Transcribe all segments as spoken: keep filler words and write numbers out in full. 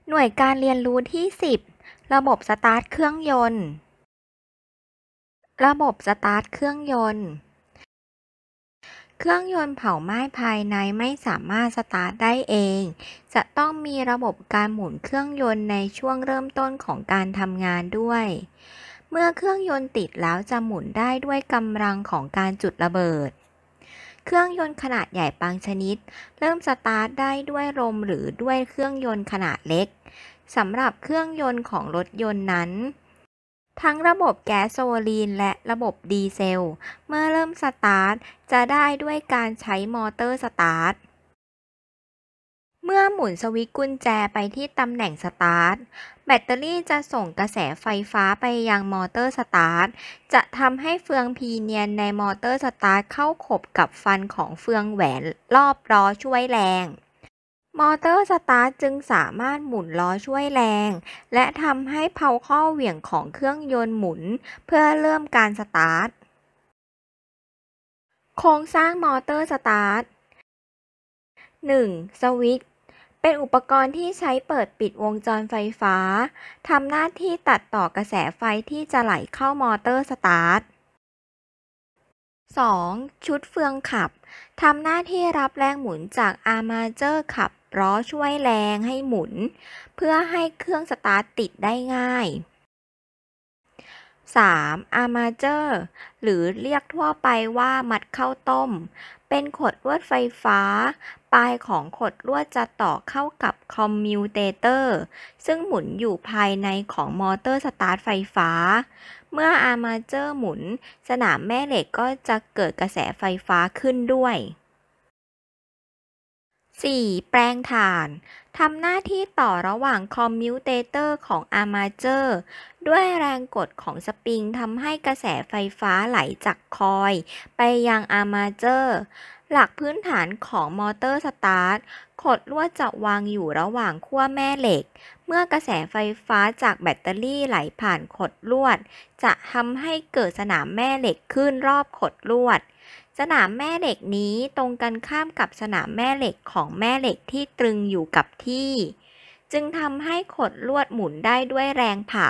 หน่วยการเรียนรู้ที่สิบระบบสตาร์ทเครื่องยนต์ระบบสตาร์ทเครื่องยนต์ เครื่องยนต์เผาไหม้ภายในไม่สามารถสตาร์ทได้เอง จะต้องมีระบบการหมุนเครื่องยนต์ในช่วงเริ่มต้นของการทำงานด้วย เมื่อเครื่องยนต์ติดแล้วจะหมุนได้ด้วยกำลังของการจุดระเบิด เครื่องยนต์ขนาดใหญ่บางชนิดเริ่มสตาร์ทได้ด้วยลมหรือด้วยเครื่องยนต์ขนาดเล็ก สำหรับเครื่องยนต์ของรถยนต์นั้น ทั้งระบบแก๊สโซลีนและระบบดีเซลเมื่อเริ่มสตาร์ทจะได้ด้วยการใช้มอเตอร์สตาร์ท เมื่อหมุนสวิตช์กุญแจไปที่ตำแหน่งสตาร์ท แบตเตอรี่จะส่งกระแสไฟฟ้าไปยังมอเตอร์สตาร์ท จะทำให้เฟืองพีเนียนในมอเตอร์สตาร์ทเข้าขบกับฟันของเฟืองแหวนรอบล้อช่วยแรง มอเตอร์สตาร์ทจึงสามารถหมุนล้อช่วยแรง และทำให้เพาข้อเหวี่ยงของเครื่องยนต์หมุนเพื่อเริ่มการสตาร์ท โครงสร้างมอเตอร์สตาร์ท หนึ่ง. สวิตช์ เป็นอุปกรณ์ที่ใช้เปิดปิดวงจรไฟฟ้า ทำหน้าที่ตัดต่อกระแสไฟที่จะไหลเข้ามอเตอร์สตาร์ท สอง. ชุดเฟืองขับ ทำหน้าที่รับแรงหมุนจากอาร์มาเจอร์ขับล้อช่วยแรงให้หมุน เพื่อให้เครื่องสตาร์ทติดได้ง่าย สาม. อาร์มาเจอร์ หรือเรียกทั่วไปว่ามัดข้าวต้ม เป็นขดลวดไฟฟ้า ปลายของขดลวดจะต่อเข้ากับคอมมิวเตเตอร์ ซึ่งหมุนอยู่ภายในของมอเตอร์สตาร์ทไฟฟ้า เมื่ออาร์มาเจอร์หมุน สนามแม่เหล็กก็จะเกิดกระแสไฟฟ้าขึ้นด้วย สี่. แปลงถ่าน ทำหน้าที่ต่อระหว่างคอมมิวเตเตอร์ของอาร์มาเจอร์ ด้วยแรงกดของสปริงทำให้กระแสไฟฟ้าไหลจากคอยล์ไปยังอาร์มาเจอร์ หลักพื้นฐานของมอเตอร์สตาร์ท ขดลวดจะวางอยู่ระหว่างขั้วแม่เหล็ก เมื่อกระแสไฟฟ้าจากแบตเตอรี่ไหลผ่านขดลวด จะทำให้เกิดสนามแม่เหล็กขึ้นรอบขดลวด สนามแม่เหล็กนี้ตรงกันข้ามกับสนามแม่เหล็กของแม่เหล็กที่ตรึงอยู่กับที่ จึงทำให้ขดลวดหมุนได้ด้วยแรงผลัก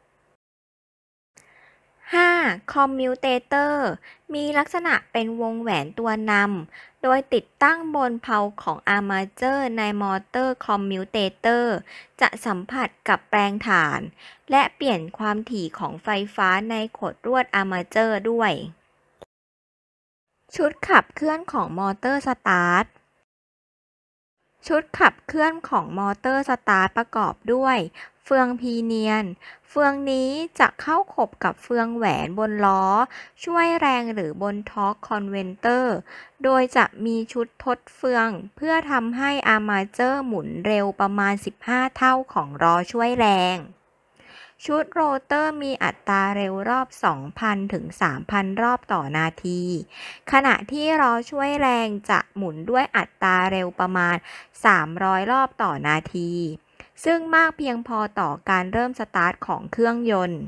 ห้า. คอมมิวเตเตอร์ มีลักษณะเป็นวงแหวนตัวนำ โดยติดตั้งบนเพลาของอาร์มาเจอร์ในมอเตอร์คอมมิวเตเตอร์ จะสัมผัสกับแปลงถ่าน และเปลี่ยนความถี่ของไฟฟ้าในขดลวดอาร์มาเจอร์ด้วย ชุดขับเคลื่อนของมอเตอร์สตาร์ท ชุดขับเคลื่อนของมอเตอร์สตาร์ทประกอบด้วย เฟืองพีเนียน เฟืองนี้จะเข้าขบกับเฟืองแหวนบนล้อ ช่วยแรงหรือบนทอร์คคอนเวนเตอร์ โดยจะมีชุดทดเฟืองเพื่อทำให้อาร์มาเจอร์หมุนเร็วประมาณ สิบห้า เท่าของล้อช่วยแรง ชุดโรเตอร์มีอัตราเร็วรอบ สองพัน ถึง สามพัน รอบต่อนาที ขณะที่ล้อช่วยแรงจะหมุนด้วยอัตราเร็วประมาณ สามร้อย รอบต่อนาที ซึ่งมากเพียงพอต่อการเริ่มสตาร์ทของเครื่องยนต์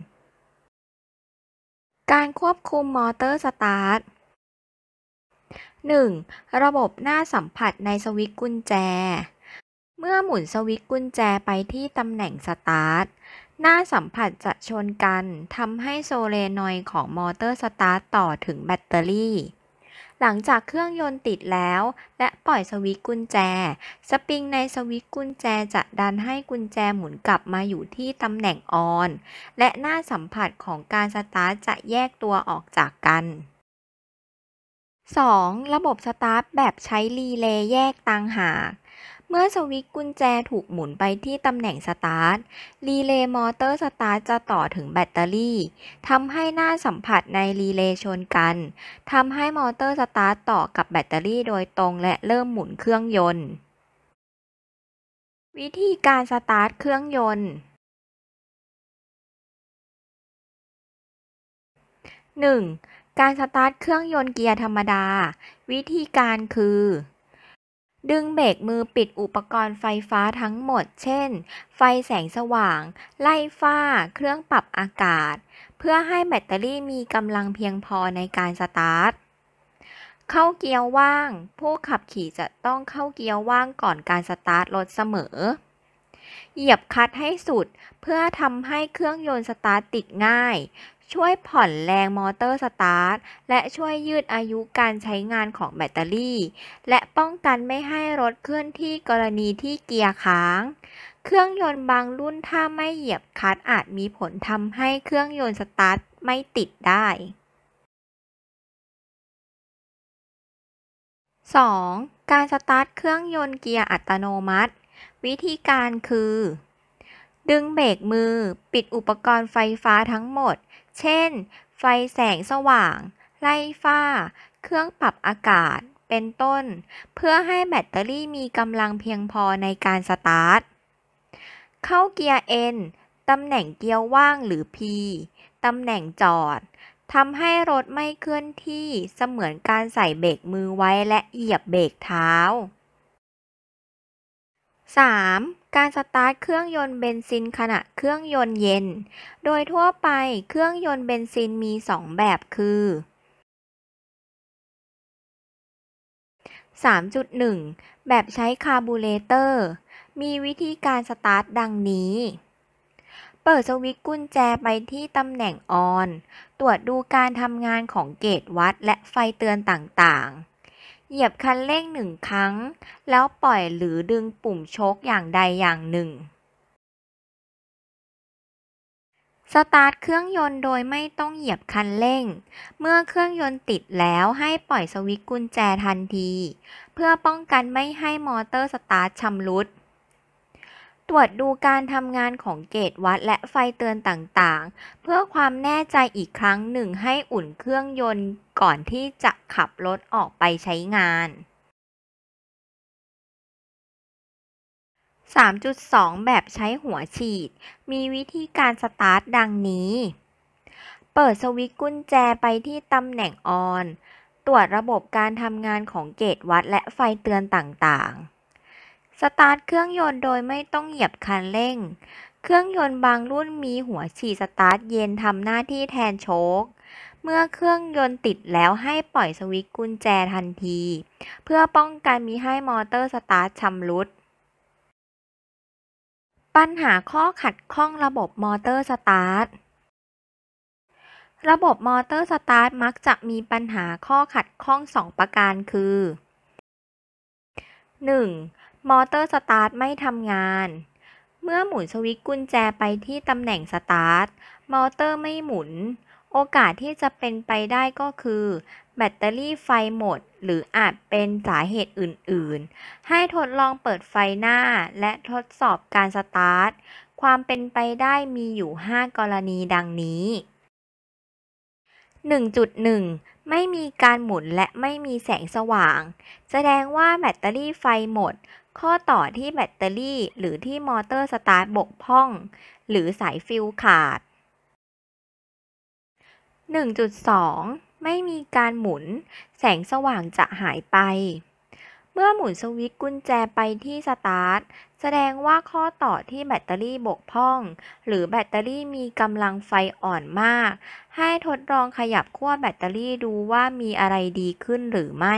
การควบคุมมอเตอร์สตาร์ท หนึ่ง. ระบบหน้าสัมผัสในสวิตช์กุญแจ เมื่อหมุนสวิตช์กุญแจไปที่ตำแหน่งสตาร์ท หน้าสัมผัสจะชนกันทำให้โซเลนอยด์ของมอเตอร์สตาร์ทต่อถึงแบตเตอรี่ หลังจากเครื่องยนต์ติดแล้วและปล่อยสวิตช์กุญแจ สปริงในสวิตช์กุญแจจะดันให้กุญแจหมุนกลับมาอยู่ที่ตำแหน่งออน และหน้าสัมผัสของการสตาร์ทจะแยกตัวออกจากกัน สอง. ระบบสตาร์ทแบบใช้รีเลย์แยกต่างหาก เมื่อสวิตช์กุญแจถูกหมุนไปที่ตำแหน่งสตาร์ท รีเลย์มอเตอร์สตาร์ทจะต่อถึงแบตเตอรี่ ทำให้หน้าสัมผัสในรีเลย์ชนกัน ทำให้มอเตอร์สตาร์ทต่อกับแบตเตอรี่โดยตรงและเริ่มหมุนเครื่องยนต์ วิธีการสตาร์ทเครื่องยนต์ หนึ่ง. การสตาร์ทเครื่องยนต์เกียร์ธรรมดา วิธีการคือ ดึงเบรกมือปิดอุปกรณ์ไฟฟ้าทั้งหมด เช่น ไฟแสงสว่าง ไล่ฟ้า เครื่องปรับอากาศ เพื่อให้แบตเตอรี่มีกำลังเพียงพอในการสตาร์ท เข้าเกียร์ว่าง ผู้ขับขี่จะต้องเข้าเกียร์ว่างก่อนการสตาร์ทรถเสมอเหยียบคลัตช์ให้สุดเพื่อทำให้เครื่องยนต์สตาร์ทติดง่ายช่วยผ่อนแรงมอเตอร์สตาร์ทและช่วยยืดอายุการใช้งานของแบตเตอรี่และป้องกันไม่ให้รถเคลื่อนที่กรณีที่เกียร์ค้างเครื่องยนต์บางรุ่นถ้าไม่เหยียบคลัตช์อาจมีผลทำให้เครื่องยนต์สตาร์ทไม่ติดได้ สอง การสตาร์ทเครื่องยนต์เกียร์อัตโนมัติ วิธีการคือ ดึงเบรกมือ ปิดอุปกรณ์ไฟฟ้าทั้งหมด เช่น ไฟแสงสว่าง ไล่ฟ้า เครื่องปรับอากาศ เป็นต้น เพื่อให้แบตเตอรี่มีกำลังเพียงพอในการสตาร์ท เข้าเกียร์ N ตำแหน่งเกียร์ว่างหรือ P ตำแหน่งจอด ทำให้รถไม่เคลื่อนที่เสมือนการใส่เบรกมือไว้และเหยียบเบรกเท้า สาม การสตาร์ทเครื่องยนต์เบนซินขณะเครื่องยนต์เย็น โดยทั่วไปเครื่องยนต์เบนซินมีสองแบบคือ สามจุดหนึ่ง แบบใช้คาร์บูเรเตอร์ มีวิธีการสตาร์ทดังนี้ เปิดสวิตช์กุญแจไปที่ตำแหน่งออน ตรวจดูการทำงานของเกจวัดและไฟเตือนต่างๆ เหยียบคันเร่งหนึ่งครั้ง แล้วปล่อยหรือดึงปุ่มโชคอย่างใดอย่างหนึ่ง สตาร์ทเครื่องยนต์โดยไม่ต้องเหยียบคันเร่ง เมื่อเครื่องยนต์ติดแล้วให้ปล่อยสวิตช์กุญแจทันที เพื่อป้องกันไม่ให้มอเตอร์สตาร์ทชำรุด ตรวจดูการทำงานของเกจวัดและไฟเตือนต่างๆ เพื่อความแน่ใจอีกครั้งหนึ่งให้อุ่นเครื่องยนต์ก่อนที่จะขับรถออกไปใช้งาน สามจุดสอง แบบใช้หัวฉีด มีวิธีการสตาร์ทดังนี้ เปิดสวิตช์กุญแจไปที่ตำแหน่งออน ตรวจระบบการทำงานของเกจวัดและไฟเตือนต่างๆ สตาร์ทเครื่องยนต์โดยไม่ต้องเหยียบคันเร่ง เครื่องยนต์บางรุ่นมีหัวฉีดสตาร์ทเย็นทำหน้าที่แทนโชค เมื่อเครื่องยนต์ติดแล้วให้ปล่อยสวิตช์กุญแจทันที เพื่อป้องกันมิให้มอเตอร์สตาร์ทชำรุด ปัญหาข้อขัดข้องระบบมอเตอร์สตาร์ท ระบบมอเตอร์สตาร์ทมักจะมีปัญหาข้อขัดข้องสองประการคือ หนึ่ง มอเตอร์สตาร์ทไม่ทำงาน เมื่อหมุนสวิตช์กุญแจไปที่ตำแหน่งสตาร์ท มอเตอร์ไม่หมุน โอกาสที่จะเป็นไปได้ก็คือ แบตเตอรี่ไฟหมด หรืออาจเป็นสาเหตุอื่นๆ ให้ทดลองเปิดไฟหน้าและทดสอบการสตาร์ท ความเป็นไปได้มีอยู่ ห้า กรณีดังนี้ หนึ่งจุดหนึ่ง ไม่มีการหมุนและไม่มีแสงสว่าง แสดงว่าแบตเตอรี่ไฟหมด ข้อต่อที่แบตเตอรี่หรือที่มอเตอร์สตาร์ทบกพร่อง หรือสายฟิลขาด หนึ่งจุดสอง ไม่มีการหมุน แสงสว่างจะหายไป เมื่อหมุนสวิตช์กุญแจไปที่สตาร์ท แสดงว่าข้อต่อที่แบตเตอรี่บกพร่อง หรือแบตเตอรี่มีกำลังไฟอ่อนมาก ให้ทดลองขยับขั้วแบตเตอรี่ดูว่ามีอะไรดีขึ้นหรือไม่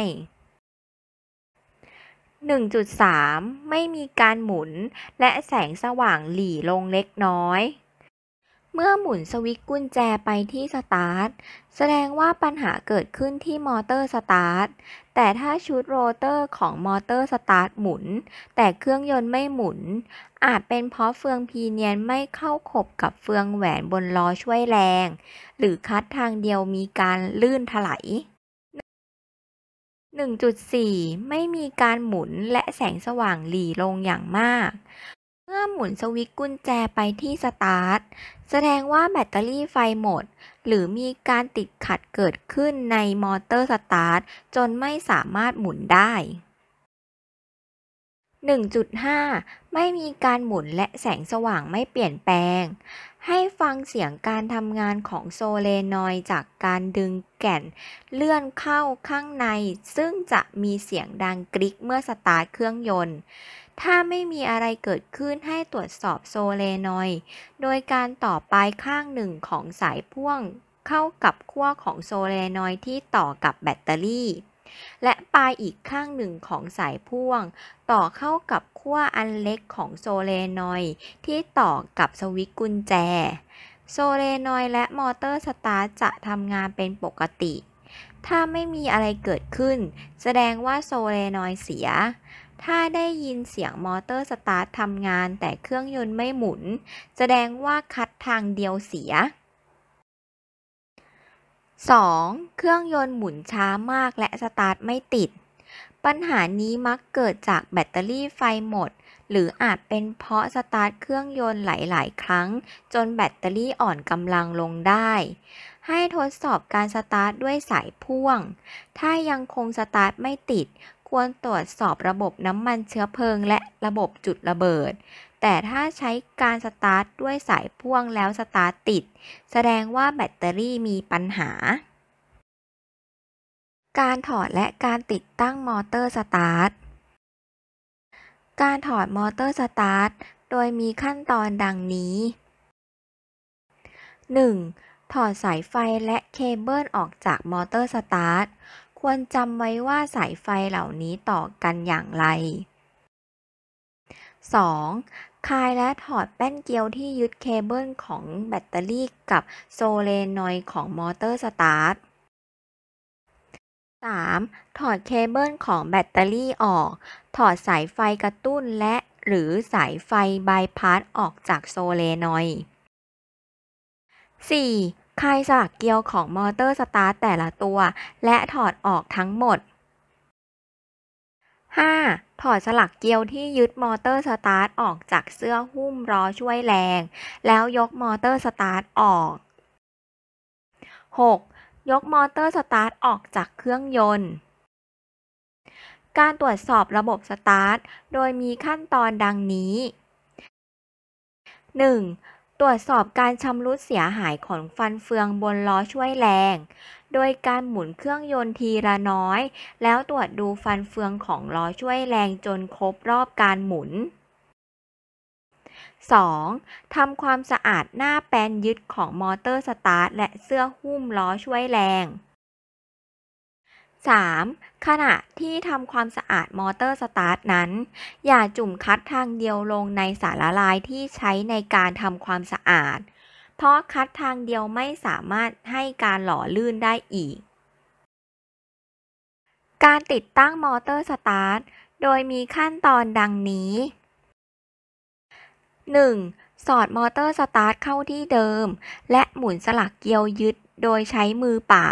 หนึ่งจุดสาม ไม่มีการหมุน และแสงสว่างหรี่ลงเล็กน้อย เมื่อหมุนสวิตช์กุญแจไปที่สตาร์ท แสดงว่าปัญหาเกิดขึ้นที่มอเตอร์สตาร์ท แต่ถ้าชุดโรเตอร์ของมอเตอร์สตาร์ทหมุน แต่เครื่องยนต์ไม่หมุน อาจเป็นเพราะเฟืองพีเนียนไม่เข้าขบกับเฟืองแหวนบนล้อช่วยแรง หรือคลัตช์ทางเดียวมีการลื่นถลาย หนึ่งจุดสี่ ไม่มีการหมุนและแสงสว่างหรี่ลงอย่างมาก เมื่อหมุนสวิตช์กุญแจไปที่สตาร์ท แสดงว่าแบตเตอรี่ไฟหมด หรือมีการติดขัดเกิดขึ้นในมอเตอร์สตาร์ทจนไม่สามารถหมุนได้ หนึ่งจุดห้า ไม่มีการหมุนและแสงสว่างไม่เปลี่ยนแปลง ให้ฟังเสียงการทำงานของโซเลนอยด์จากการดึงแก่นเลื่อนเข้าข้างในซึ่งจะมีเสียงดังกริ๊กเมื่อสตาร์ทเครื่องยนต์ ถ้าไม่มีอะไรเกิดขึ้นให้ตรวจสอบโซเลนอยด์โดยการต่อปลายข้างหนึ่งของสายพ่วงเข้ากับขั้วของโซเลนอยด์ที่ต่อกับแบตเตอรี่และปลายอีกข้างหนึ่งของสายพ่วงต่อเข้ากับขั้วอันเล็กของโซเลนอยด์ที่ต่อกับสวิตช์กุญแจโซเลนอยด์และมอเตอร์สตาร์ทจะทำงานเป็นปกติถ้าไม่มีอะไรเกิดขึ้นแสดงว่าโซเลนอยด์เสียถ้าได้ยินเสียงมอเตอร์สตาร์ททำงานแต่เครื่องยนต์ไม่หมุนแสดงว่าคัดทางเดียวเสีย สอง. เครื่องยนต์หมุนช้ามากและสตาร์ทไม่ติดปัญหานี้มักเกิดจากแบตเตอรี่ไฟหมดหรืออาจเป็นเพราะสตาร์ทเครื่องยนต์หลายๆครั้งจนแบตเตอรี่อ่อนกำลังลงได้ให้ทดสอบการสตาร์ทด้วยสายพ่วงถ้ายังคงสตาร์ทไม่ติดควรตรวจสอบระบบน้ำมันเชื้อเพลิงและระบบจุดระเบิดแต่ถ้าใช้การสตาร์ทด้วยสายพ่วงแล้วสตาร์ทติดแสดงว่าแบตเตอรี่มีปัญหาการถอดและการติดตั้งมอเตอร์สตาร์ทการถอดมอเตอร์สตาร์ทโดยมีขั้นตอนดังนี้ หนึ่ง. ถอดสายไฟและเคเบิลออกจากมอเตอร์สตาร์ทควรจำไว้ว่าสายไฟเหล่านี้ต่อกันอย่างไร สอง. คลายและถอดแป้นเกลียวที่ยึดเคเบิลของแบตเตอรี่กับโซเลนอยด์ของมอเตอร์สตาร์ท สาม. ถอดเคเบิลของแบตเตอรี่ออกถอดสายไฟกระตุ้นและหรือสายไฟบายพาสออกจากโซเลนอยด์ สี่. คลายสลักเกลียวของมอเตอร์สตาร์ทแต่ละตัวและถอดออกทั้งหมด ห้า. ถอดสลักเกลียวที่ยึดมอเตอร์สตาร์ทออกจากเสื้อหุ้มล้อช่วยแรงแล้วยกมอเตอร์สตาร์ทออก หก. ยกมอเตอร์สตาร์ทออกจากเครื่องยนต์การตรวจสอบระบบสตาร์ทโดยมีขั้นตอนดังนี้ หนึ่ง. ตรวจสอบการชำรุดเสียหายของฟันเฟืองบนล้อช่วยแรงโดยการหมุนเครื่องยนต์ทีละน้อยแล้วตรวจดูฟันเฟืองของล้อช่วยแรงจนครบรอบการหมุน สอง. ทำความสะอาดหน้าแปนยึดของมอเตอร์สตาร์ทและเสื้อหุ้มล้อช่วยแรง สาม. ขณะที่ทำความสะอาดมอเตอร์สตาร์ทนั้นอย่าจุ่มคัดทางเดียวลงในสารละลายที่ใช้ในการทำความสะอาดเพราะคัดทางเดียวไม่สามารถให้การหล่อลื่นได้อีกการติดตั้งมอเตอร์สตาร์ทโดยมีขั้นตอนดังนี้ หนึ่ง. สอดมอเตอร์สตาร์ทเข้าที่เดิมและหมุนสลักเกลียวยึดโดยใช้มือเปล่า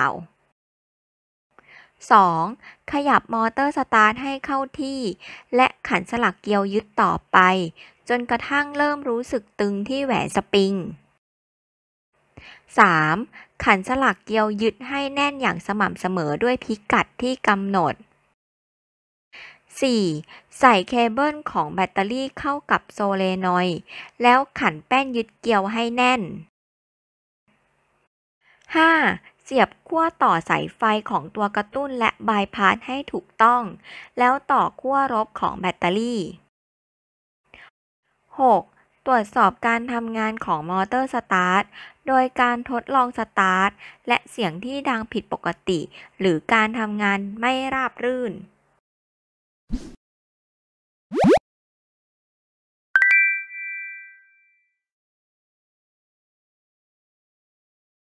สอง. ขยับมอเตอร์สตาร์ทให้เข้าที่และขันสลักเกลียวยึดต่อไปจนกระทั่งเริ่มรู้สึกตึงที่แหวนสปริง สาม. ขันสลักเกลียวยึดให้แน่นอย่างสม่ำเสมอด้วยพิกัดที่กำหนด สี่. ใส่เคเบิลของแบตเตอรี่เข้ากับโซเลนอยด์แล้วขันแป้นยึดเกลียวให้แน่น ห้า. เสียบขั้วต่อสายไฟของตัวกระตุ้นและบายพาสให้ถูกต้องแล้วต่อขั้วลบของแบตเตอรี่ หก. ตรวจสอบการทำงานของมอเตอร์สตาร์ทโดยการทดลองสตาร์ทและเสียงที่ดังผิดปกติหรือการทำงานไม่ราบรื่น